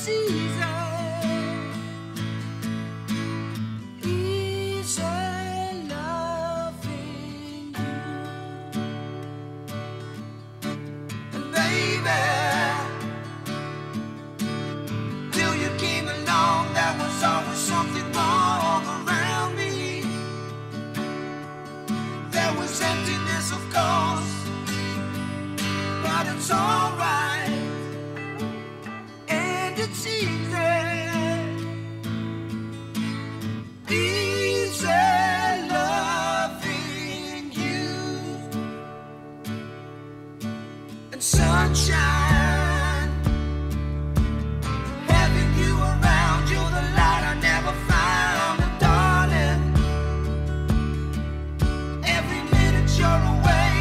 it's easy. Easy loving you. And baby, till you came along, there was always something wrong around me. There was emptiness, of course, but it's alright, and it's easy, easy loving you. And sunshine, having you around, you're the light I never found. And darling, every minute you're away,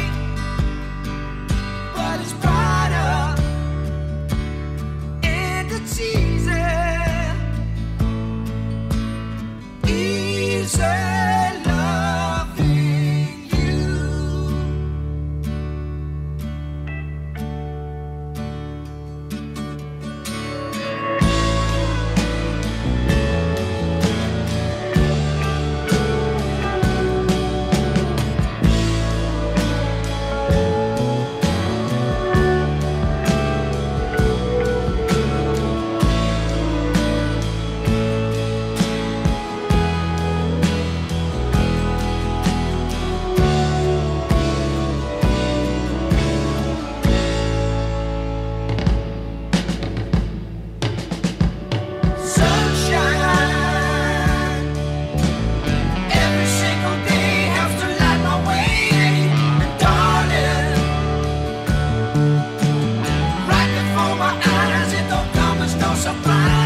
but it's brighter, and it's easy, easy loving you. Sunshine, every single day has to light my way. And darling, right before my eyes, it don't come as no surprise.